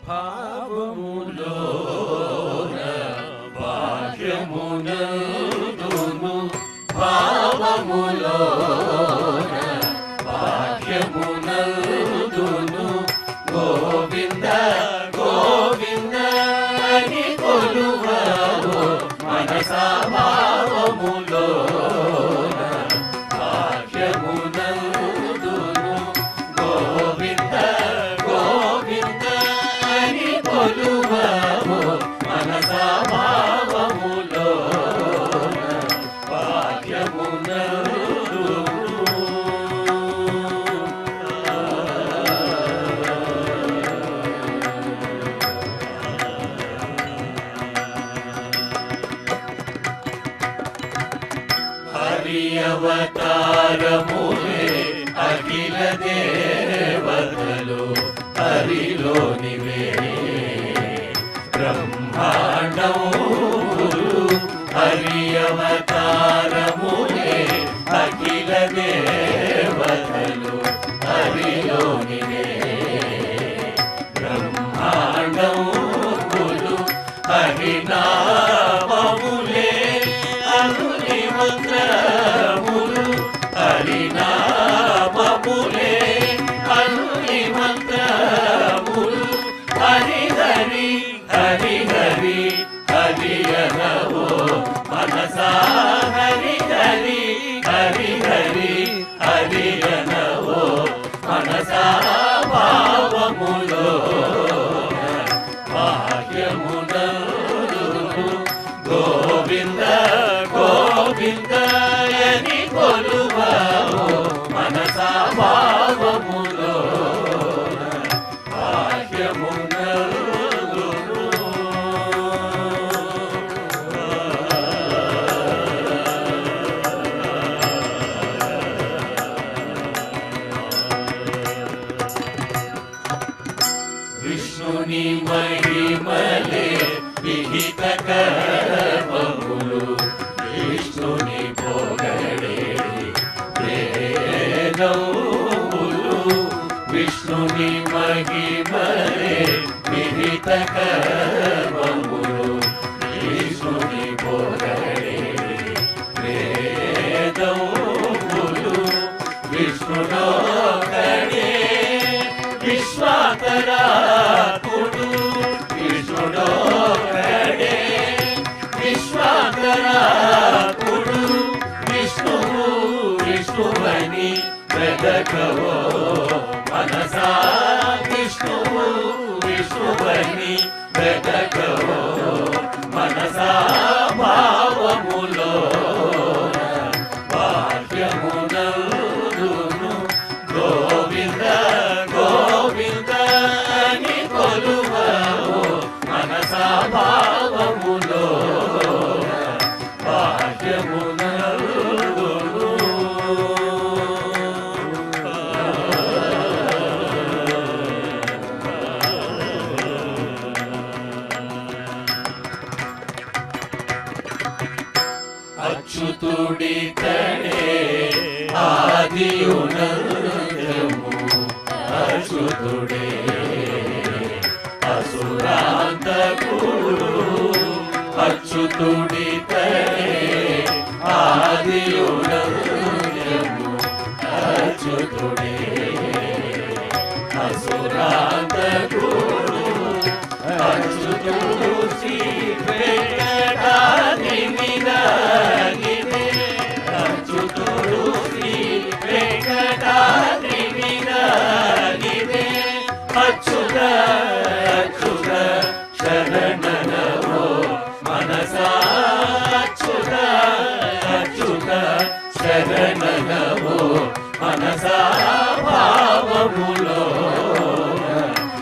భావములోన భాగ్యమునందును భావములోన భాగ్యమునందును గోవింద గోవింద అని కొలువవో మనసా భావములోన భాగ్యమునందును గోవింద గోవింద అని కొలువవో మనసా భావములోన భాగ్యమునందును అవతారములే అఖిల దేవతలు హరిలోనివే బ్రహ్మాండములు హరి అవతారములే అఖిల దేవతలు హరిలోనివే బ్రహ్మాండములు హరినామములే అనుని మంత్రములు హరినామములే అనుని మంత్రములు హరి హరి హరి హరి హరి అనవో మనసా హరి హరి హరి హరి హరి అనవో మనసా భావములో భాగ్యమునందును గోవింద గోవిందయని కొలువవో మనసా భావములో భాగ్యమునందును విష్ణుని మహిమలే విహిత కర్మములు విష్ణుని పొగడేది వేదములు విష్ణుని మహిమలే విహిత కర్మములు విష్ణుని పొగడేది వేదములు విష్ణుడొక్కడే విశ్వాకరాకుడు విష్ణుడొక్కడే విశ్వాకరాకుడు విష్ణువు విష్ణువని వెదకవో మనసా విష్ణువు విష్ణువని వెదకవో మనసా భావములో భాగ్యమునందును గోవింద గోవింద అని కొలువవో మనసా భావములో భాగ్యమునందును అచ్యుతుడి తడే ఆదియునందము అచ్యుతుడే అసురాంతకుడు అచ్యుతుడి తడే ఆదియునందము అచ్యుతుడే అసురాంతకుడు అచ్యుతుడు శ్రీ వెంకటాద్రి విరాగినే అచ్యుతుడు శ్రీ వెంకటాద్రి విరాగినే అచ్యుత అచ్యుత శరణనవో మనసా అచ్యుత అచ్యుత శరణనవో మనసా భావములో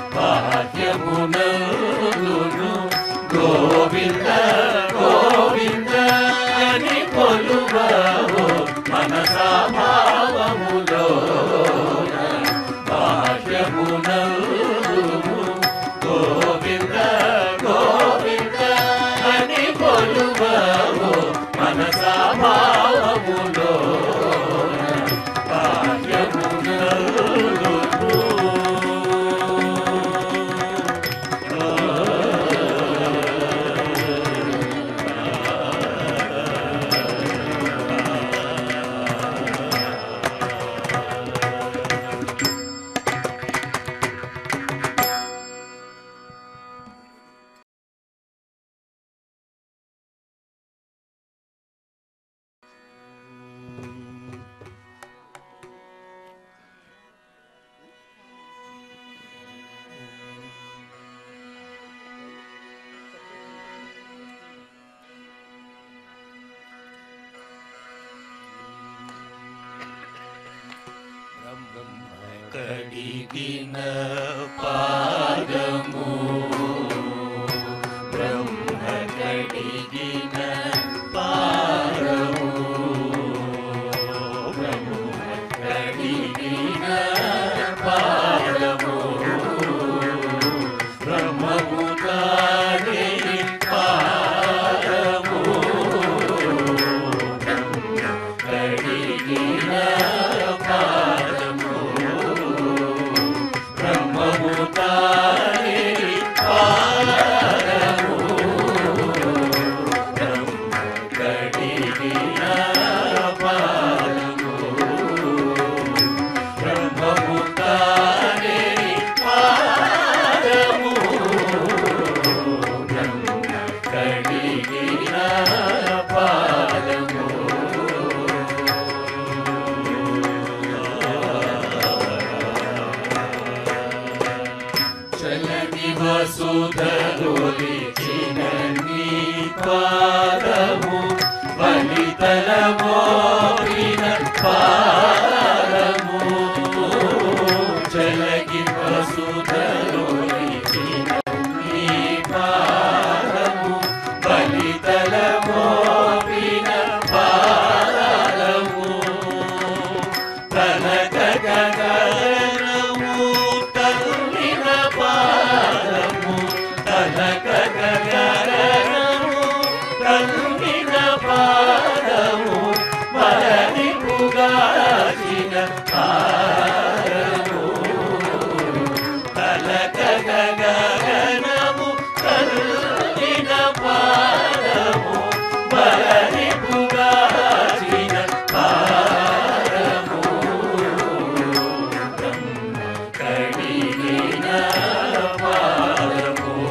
కడిగిన పాదము బ్రహ్మ కడిగిన పాదము బ్రహ్మ కడిగిన పాదము బ్రహ్మము తానే పాదము బ్రహ్మ కడిగిన పాదము బ్రహ్మము తానే పాదము బ్రహ్మ కడిగిన పాదము బ్రహ్మము తానే పాదము బ్రహ్మ కడిగిన పాదము చలని వసుధరులిచిన నీ పాదము బలితలమోపిన పాదము చలని వసుధరులిచిన నీ పాదము బలితలమోపిన పాదము తనక గగనము తరుణిన పాదము తనక గగనము తరుణిన పాదము మరనిపుగాచిన పాదము తనక గగనము తరుణిన పాదము మరనిపుగాచిన పాదము బ్రహ్మ కడిగిన పాదము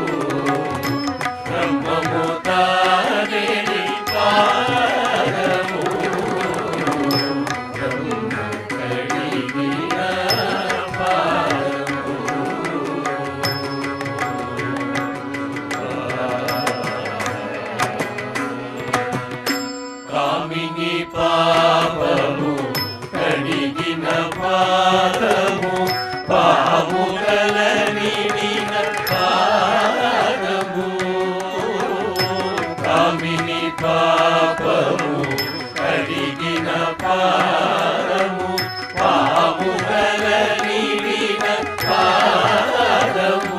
బ్రహ్మము తానే పాదము బ్రహ్మ కడిగిన పాదము కామిని పాపము కడిగిన పాదము పాముగలనిడిన పాదము కామిని పాపము కడిగిన పాదము పాముగలనిడిన పాదము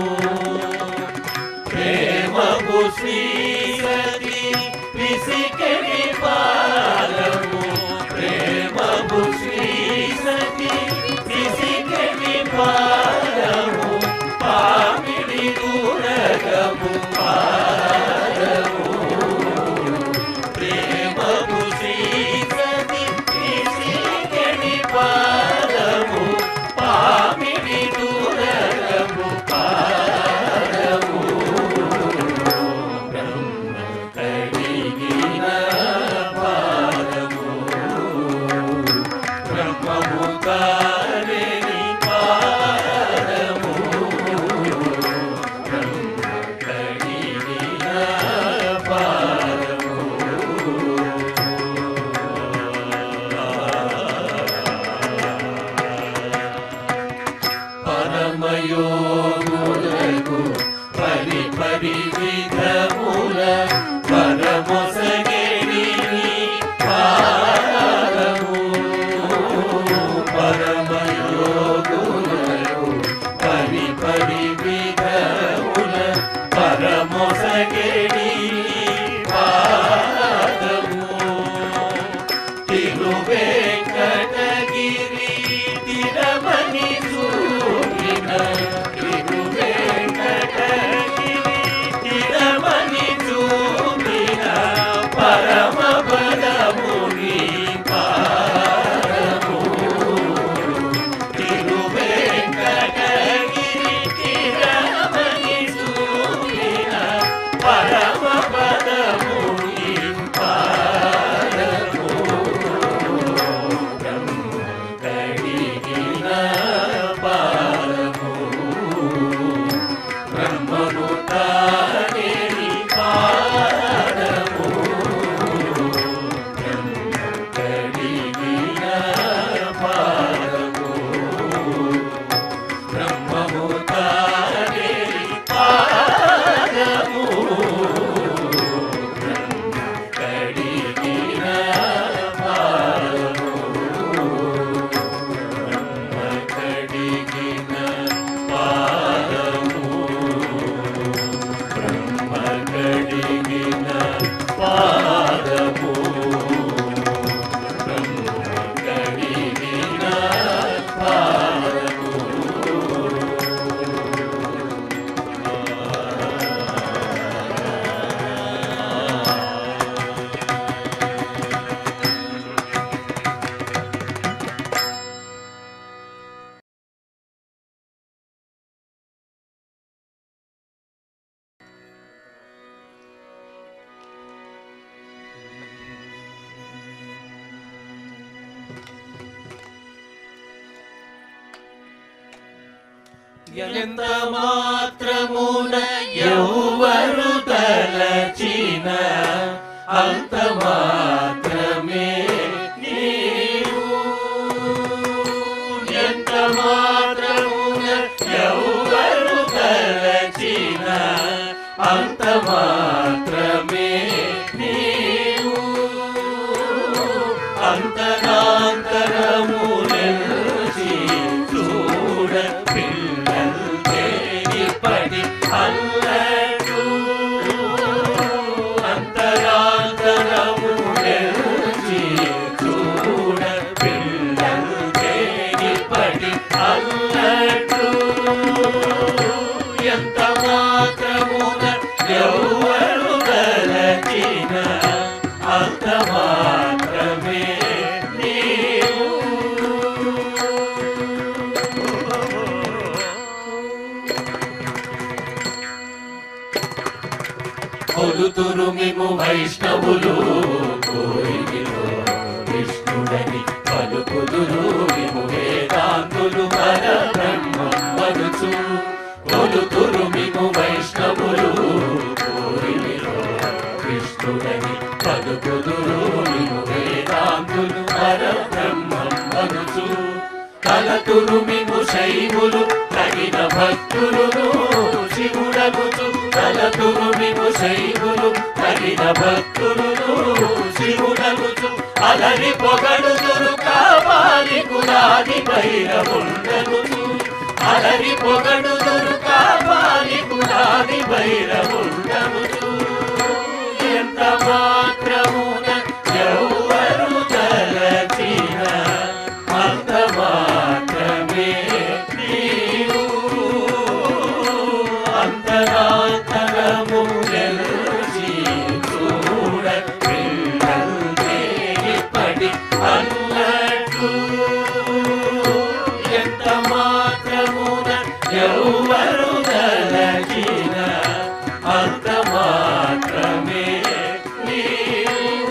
ప్రేమపు శ్రీసతి పిసికని పాదము ప్రేమపు శ్రీసతి పిసికని పాదము పామిడి దూరగము పాదము ప్రేమపు శ్రీసతి పిసికని పాదము పామిడి దూరగము పాదము బ్రహ్మ కడిగిన పాదము బ్రహ్మము తానే పాదము బ్రహ్మ కడిగిన పాదము పరమయోగులకు పరి పరి విధముల పరమొసగేడి పాదము పరమయోగులకు పరి పరి విధముల పరమొసగేడి పాదము తిరువేంకటగిరి తిరమణి చూపిన తిరువేంకటగిరి తిరమణి చూపిన పరమ పదముని పాదము తిరువేంకటగిరి తిరమణి చూపిన పరమ పదముని పాదము బ్రహ్మ కడిగిన ఎంత మాత్రమున ఎవ్వరు తలచిన అంత మాత్రమే నీవు. ఎంత మాత్రమున ఎవ్వరు తలచిన అంత మాత్రమే నీవు. అంతరాంతరము నిలిచి చూడ పిల్లలే ఇప్పటి అల్లడు. అంతరాంతరము నిలిచి చూడ పిల్లలే ఇప్పటి అల్లడు. ఎంత మాత్రమున ఎవ్వరు తలచిన అంత మాత్రమే నీవు. కొలుతురు మిము వైష్ణవులు కోరిలో విష్ణుడని పలుకుదురు మిము వేదాంతులు పరబ్రహ్మం వనుచు. కొలుతురు మిము వైష్ణవులు కోరిలో విష్ణుడని పలుకుదురు మిము వేదాంతులు పరబ్రహ్మం వనుచు. కలతురు మిము శైవులు తగిన భక్తులను శివుడగుచు. కలతురు మిము శైవులు తగిన భక్తులను శివుడగుచు. అలరి పొగడుదురు కావాలి కులాది భైరవుండగుచు. అలరి పొగడుదురు కావాలి కులాది భైరవుండగుచు. ఎంత మాత్రమున ఎవ్వరు తలచిన అంత మాత్రమే నీవు. అంతరాంతరము నిలిచి చూడ పిల్లలే ఇప్పటి అల్లడు. ఎంత మాత్రమున ఎవ్వరు తలచిన అంత మాత్రమే నీవు.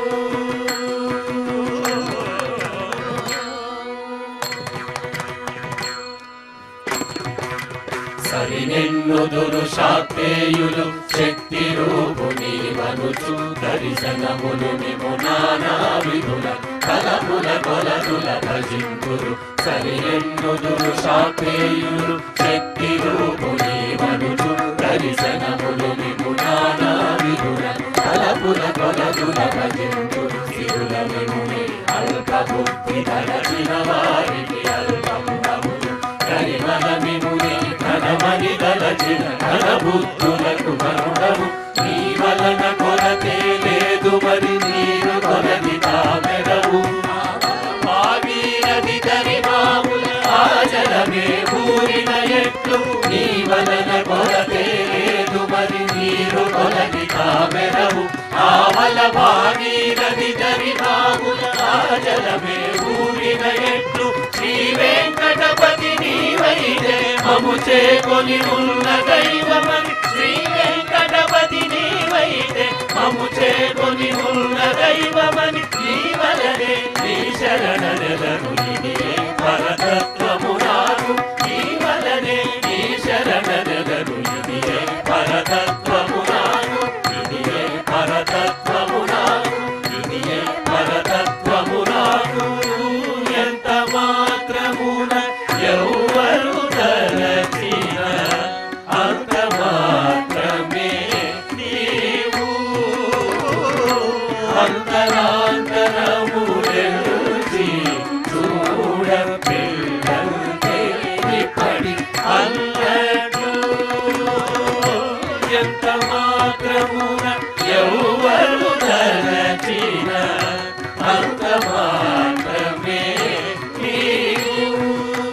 సరినెన్నుదురు శాక్తేయులు శక్తి రూపుని వనుచు. దర్శనములు మిము నానా విధుల కలముల కొలదుల భజింతురు. సరినెన్నుదురు శాక్తేయులు శక్తి రూపుని వనుచు. దర్శనములు మిము నానా విధుల కలముల కొలదుల భజింతురు. సిరుల మిముని అల్ప బుద్ధి తలచిన వారికి అల్పమునములు. కరిమల మిముని ఘనమని తలచిన ఘన బుద్ధులకు కరుణము. నీ వలన కొరతే లేదు మరి నీరు కొలది తామెరవు. భాగీరథి దరిమాముల ఆచలమే ఊరిన ఎట్లు. నీ వలన కొరతే లేదు మరి నీరు కొలది తామెరవు. ఆవల భాగీరథి దరిమాముల ఆచలమే ఊరిన ఎట్లు. శ్రీ వెంకటపతి నీవైతే మము చేకొని ఉన్న దైవమని. శ్రీ వెంకటపతి నీవైతే మము చేకొని ఉన్న దైవమని. నీ వలనే నీ శరణనెదరు ఇదియే పరతత్వము నాకు. నీ వలనే నీ శరణనెదరు ఇదియే పరతత్వము నాకు. ఇదియే పరతత్వము నాకు. ఇదియే పరతత్వము నాకు. ఎంత మాత్రమున ఎవ్వరు తలచిన అంత మాత్రమే నీవు. అంతరాంతరము నిలిచి చూడ పిల్లలే ఇప్పటి అల్లడు. ఎంత మాత్రమున ఎవ్వరు తలచిన అంత మాత్రమే నీవు.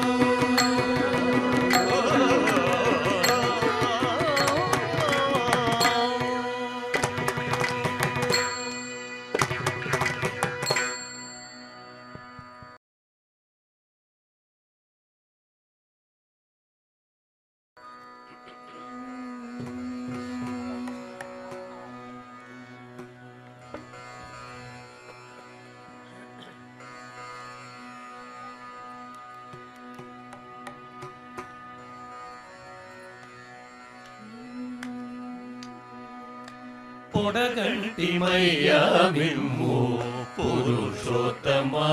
పొడగంటిమయ్యా మిమ్ము పురుషోత్తమా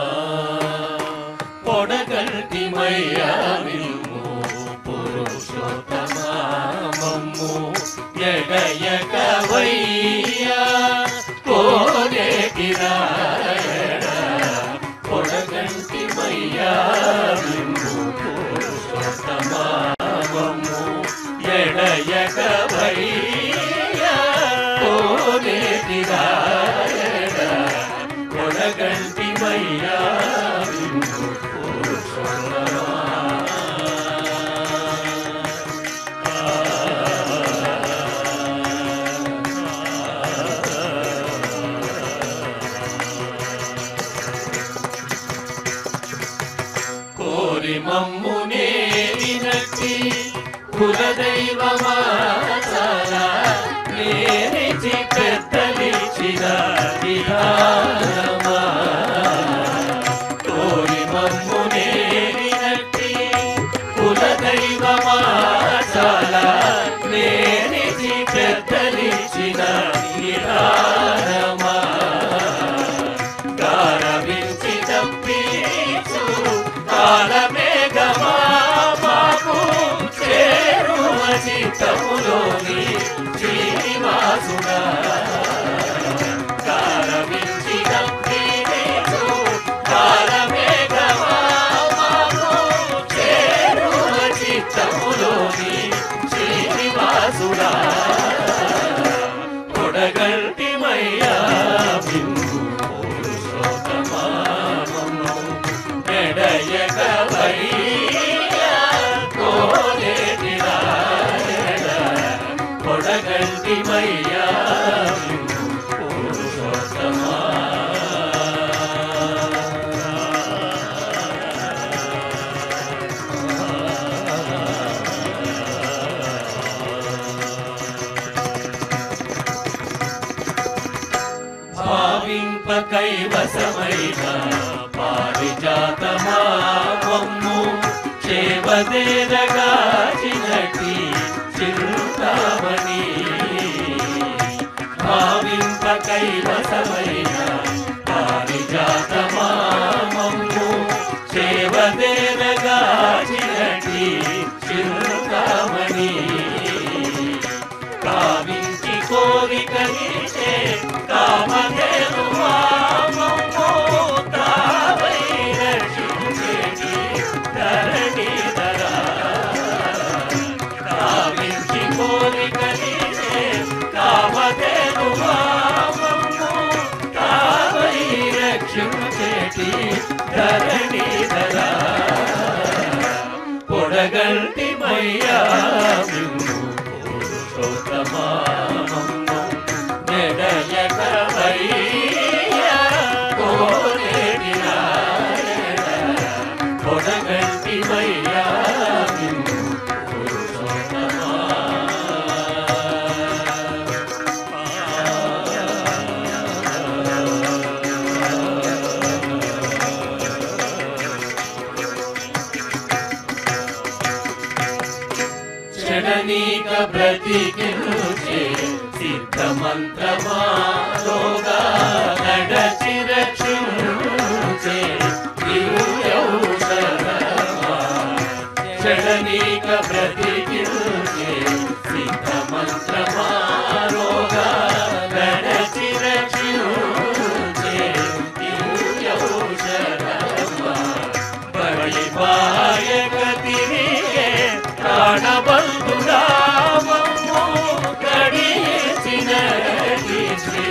పొడగంటిమయ్యా మిమ్ము పురుషోత్తమా మమ్ము ఎడయకవయ్యా కోనేటిరాయణ పొడగంటిమయ్యా మిమ్ము పురుషోత్తమా మమ్ము ఎడయకవయ్యా కోనేటిరాయణ పొడగంటిమయ్యా మిమ్ము పురుషోత్తమా మమ్మునే వినట్టి కులదైవమా నేనిచి పెద్దలిచిన విధానమా కోరి మమ్మునే వినట్టి కులదైవమా నేనిచి పెద్దలిచిన విధానమా గారవించి తప్పించు కాలమేఘమా మాకు చేరువ చిత్తములోని శ్రీనివాసుడా కాలమించి తప్పించు కాలమేఘమా మాకు చేరువ చిత్తములోని శ్రీనివాసుడా పొడగంటిమయ్యా బిందు పురుషోత్తమా ఎడయకవయ్యా కోనేటిరాయణ పొడగంటిమయ్యా పురుషోత్తమా భావింప కైవసమైన పారిజాతమా మమ్ము చేవదేరగాచినటి చింతామణి భావింప కైవసమైన పారిజాతమా మమ్ము చేవదేరగాచినటి చింతామణి కావించి కోరికలిచే కామధేనుమా మమ్ము తావై రక్షించేటి ధరణిధరా కావించి కోరికలిచే కామధేనుమా మమ్ము తావై రక్షించేటి ధరణిధరా పొడగంటిమయ్యా మిమ్ము పురుషోత్తమా మమ్ము ఎడయకవయ్యా కోనేటిరాయణ పొడగంటిమయ్యా మిమ్ము పురుషోత్తమా షడనీక బ్రతికించే సిద్ధమంత్రమా లోగా నడచి రక్షించే దివ్యౌషధమా షడనీక బ్రతికించే సిద్ధమంత్రమా లోగా నడచి రక్షించే దివ్యౌషధమా బలిపాయక తిరిగే ప్రాణబంధుడా మమ్ము కడిచినటి శ్రీ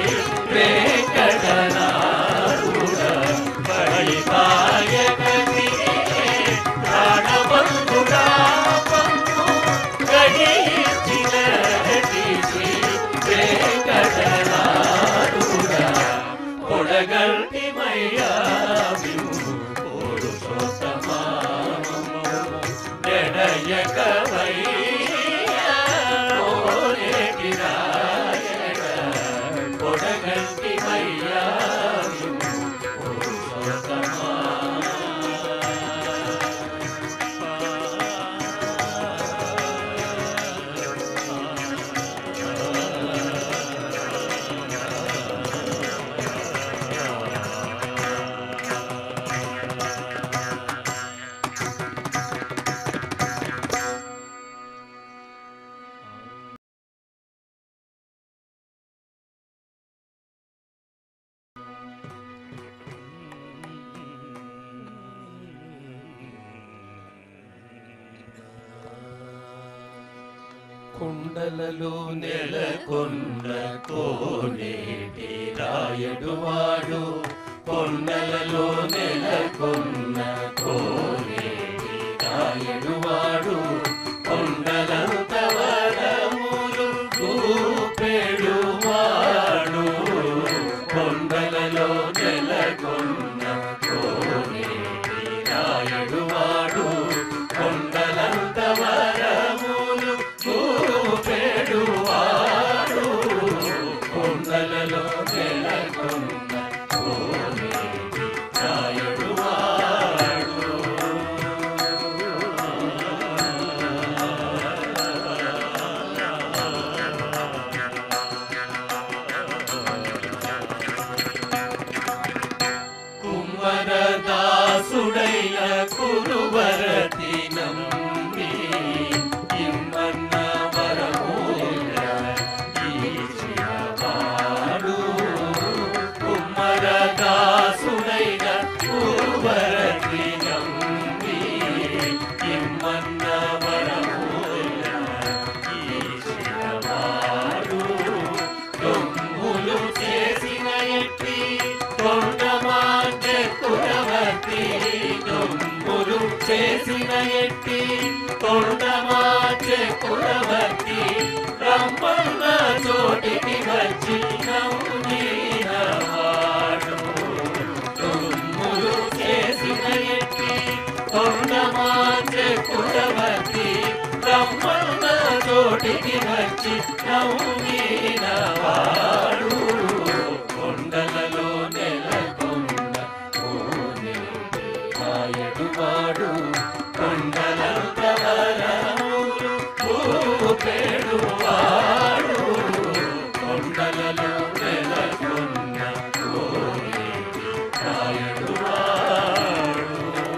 వెంకటనాథుడా బలిపాయక తిరిగే ప్రాణబంధుడా మమ్ము కడిచినటి శ్రీ వెంకటనాథుడా పొడగంటిమయ్యా బిందు పురుషోత్తమా ఎడయకవయ్యా కోనేటిరాయణ పొడగంటిమయ్యా పురుషోత్తమా కుండలలో నెలకొన్న కోనేటి రాయడువాడు కొండలలో నెలకొన్న కోనేటి రాయడువాడు కొండలంత వరములు చూపెడువాడు కొండలలో నెలకొన్న కోనేటి రాయడువాడు కొండలంత వరములు చూపెడువాడు కొండలలో నెలకొన్న కోనేటి రాయడువాడు కుమ్మరదాసుడైన కురువరతి నమ్మి ఇమ్మన్న వరముల ఈచినవాడు కుమ్మరదాసుడైన కురువరతి నమ్మి ఇమ్మన్న వరముల ఈచినవాడు దొంగులు చేసిన ఎట్టి కొండమాంచె కురవతి దొంగులు చేసిన ఎట్టి కొండమాంచె కురవతి రమ్మన్న చోటికి వచ్చి నవ్వినవాడు దొంగులు చేసిన ఎట్టి కొండమాంచె కురవతి రమ్మన్న చోటికి వచ్చి నవ్వినవాడు కొండలలో నెలకొన్న కోనేటి రాయడువాడు కొండలంత వరములు చూపెడువాడు కొండలలో నెలకొన్న కోనేటి రాయడువాడు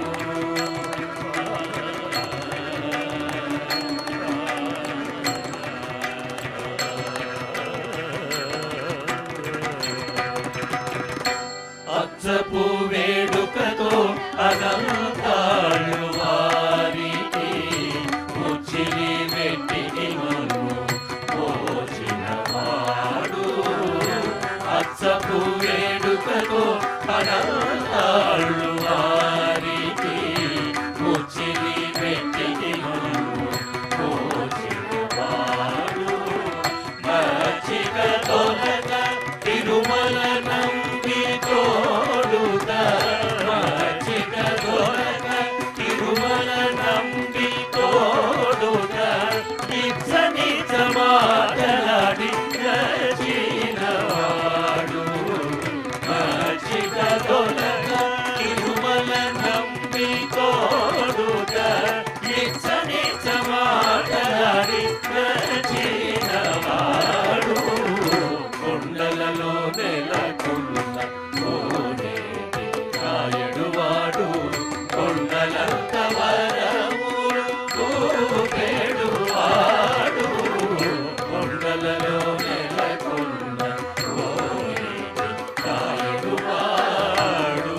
అచ్చపు వేడుకతో అనంతాళ్ళు వారికి ముచ్చిలి వెట్టికి మను పోచినవాడు అచ్చపు వేడుకతో అనంతాళ్ళు వారికి ముచ్చిలి వెట్టికి మను పోచినవాడు మచ్చిక తొలగ తిరుమల నంబి తోడుత మచ్చిక తొలగ తిరుమల నంబి తోడుత నిజ నిజ మాటలాడి నచ్చినవాడు మచ్చిక తొలగ తిరుమల నంబి తోడుత నిజ నిజ మాటలాడి నచ్చినవాడు కొండలలో నెలకొన్న కోనేటి రాయడువాడు కొండలంత వరములు చూపెడువాడు కొండలలో నెలకొన్న కోనేటి రాయడువాడు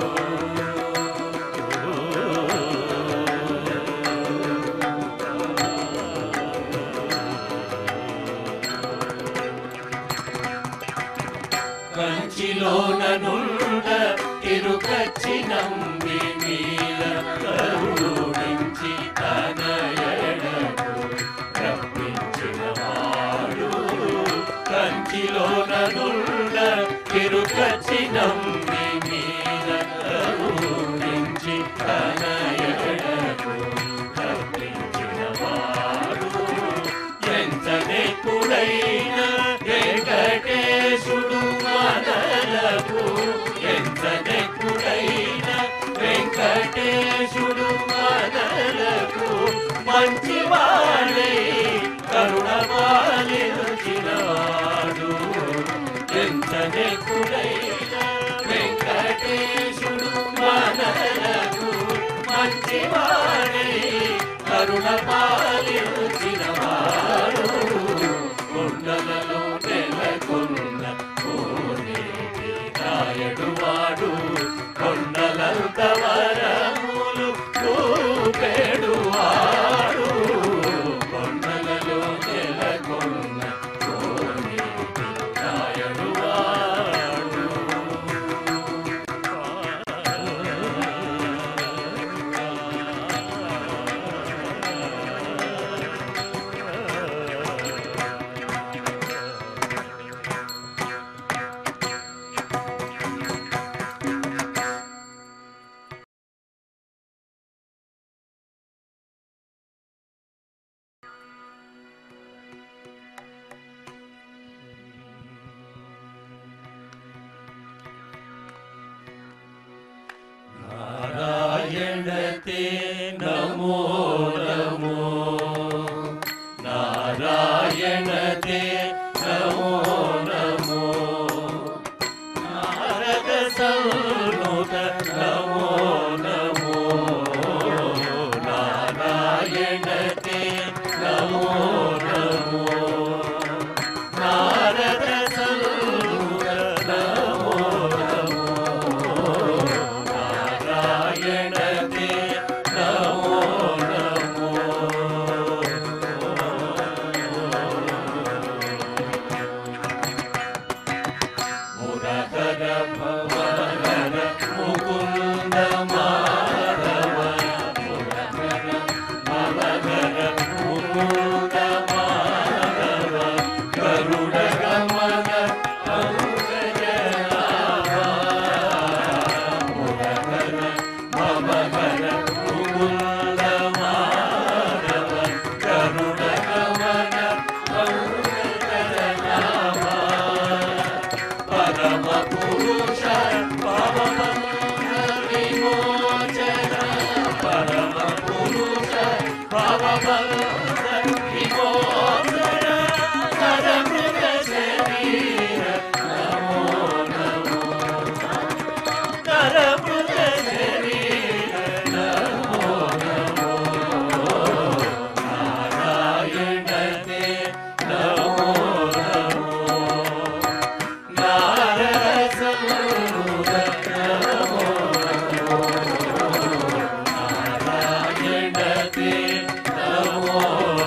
కంచిలోన నుండ తిరుకచ్చి నంబి మీద కరుణించి తన ఎడకు రప్పించినవాడు కంచిలోన నుండ తిరుకచ్చి నంబి మీద కరుణించి తన ఎడకు రప్పించినవాడు ఎంతనెప్పుడైనా వెంకటేశుడు మనలకు ఎంతనెప్పుడైనా వెంకటేశుడు మనలకు మంచివాడై కరుణపాలించినవాడు ఎంతనెప్పుడైనా వెంకటేశుడు మనలకు మంచివాడై కరుణపాలించినవాడు కొండలలో నెలకొన్న కోనేటి రాయడువాడు కొండలంత వరములు చూపెడువాడు కొండలలో నెల ते नमो नमो नारायण ते नमो नमो नारद सन्नुत नमो नमो नारायण ते नमो नमो नारद सन्नुत नमो नमो नारायण ते नमो नमो मुरहर भवहर मुकुंद माधव मुरहर भवहर मुकुंद माधव गरुड़ गमन पंकज नाभा मुरहर भवहर मुकुंद माधव गरुड़ गमन पंकज नाभा परम पुरुष भवबन्ध विमोचन परम पुरुष भवबन्ध विमोचन करमृग शरीर नमो नमो करमृग शरीर नमो नमो नारायण ते नमो नमो नारद सन्नुत नमो नमो नारायण ते नमो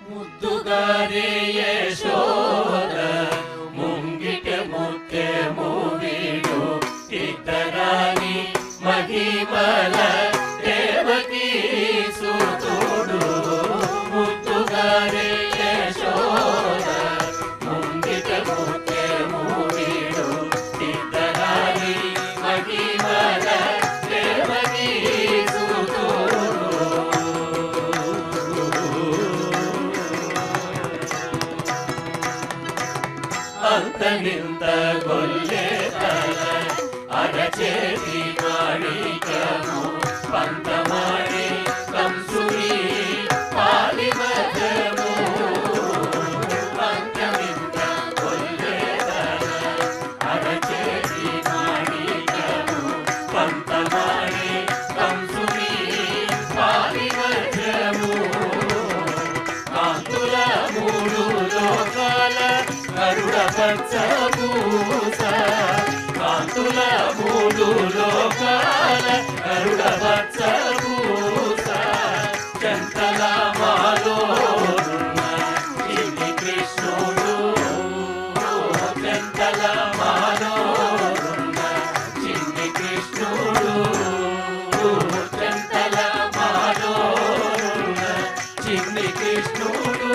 ముద్దుగారే యశోద ముంగిట ముత్యము వీడు ఇద్దరాని మహిమల దేవకీ సుతుడు ముద్దుగారే యశోద ముంగిట ముత్యము వీడు ఇద్దరాని మహిమల దేవకీ సుతుడు అంతనింత గొల్లె తల అరచేతి మాణికము పంతమాడి కంసుని పాలిమధ్యము అంతనింత గొల్లె తల అరచేతి మాణికము పంతమాడి కంసుని పాలిమధ్యము కాంతుల మూడు లోకాల గరుడ పచ్చపూస కాంతుల మూడు లోకాల గరుడ పచ్చపూస చంతల మాలోరున్న చిన్ని కృష్ణుడు చంతల మాలోరున్న చిన్ని కృష్ణుడు చంతల మాలోరున్న చిన్ని కృష్ణుడు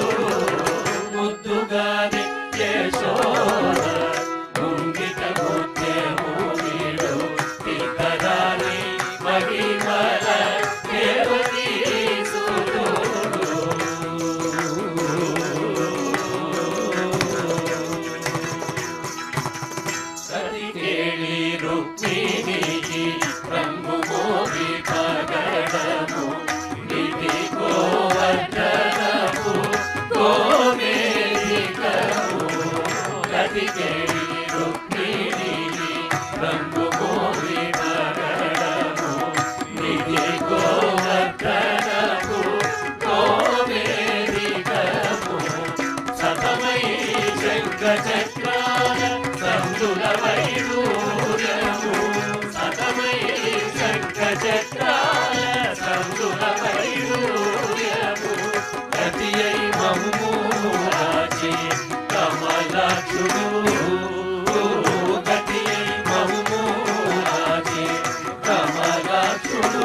ముద్దుగానే యశోద ముంగిట ముత్యము వీడు ఇద్దరాని మహిమల దేవకీ సుతుడు సతి కేళి రుక్మిణికి రంగు మోగి పగడము నిధి గోవర్ధనము గతికేళి రుక్మిణికి రంగు మోగి పగడము నిధి గోవర్ధనము గోవేదికము సతమై శంఖ చక్రాల సందుల వైడూర్యము సతమై శంఖ చక్రాల సందుల వైడూర్యము గతియై మమ్మురాచి కమలాక్షుడు గతియై మమ్మురాచి కమలాక్షుడు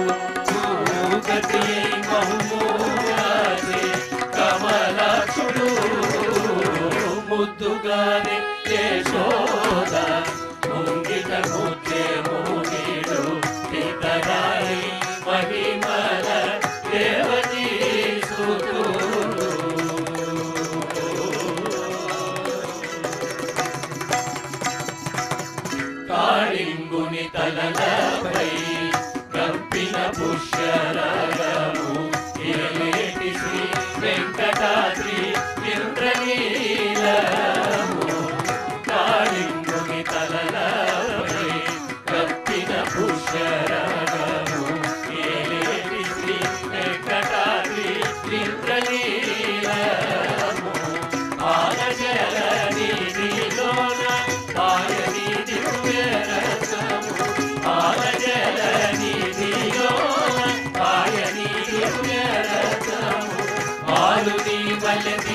గతియై మమ్మురాచి కమలాక్షుడు ముద్దుగానే యశోద ముంగిట ముత్యము వీడు ఇద్దరాని మహిమల దేవకీ సుతుడు కాళింగుని తలలపై కంపిన పుష్యరాగము ఏలేటి శ్రీ వెంకటాద్రి ఇంద్రనీలము కాళింగుని తలలపై కంపిన పుష్యరాగము ఏలేటి శ్రీ వెంకటాద్రి ఇంద్రనీలము ఆలజల నిధిలోన పాయని దివ్యరసము ఆలజల నిధిలోన పాయని దివ్యరసము ఆలుని వల్లె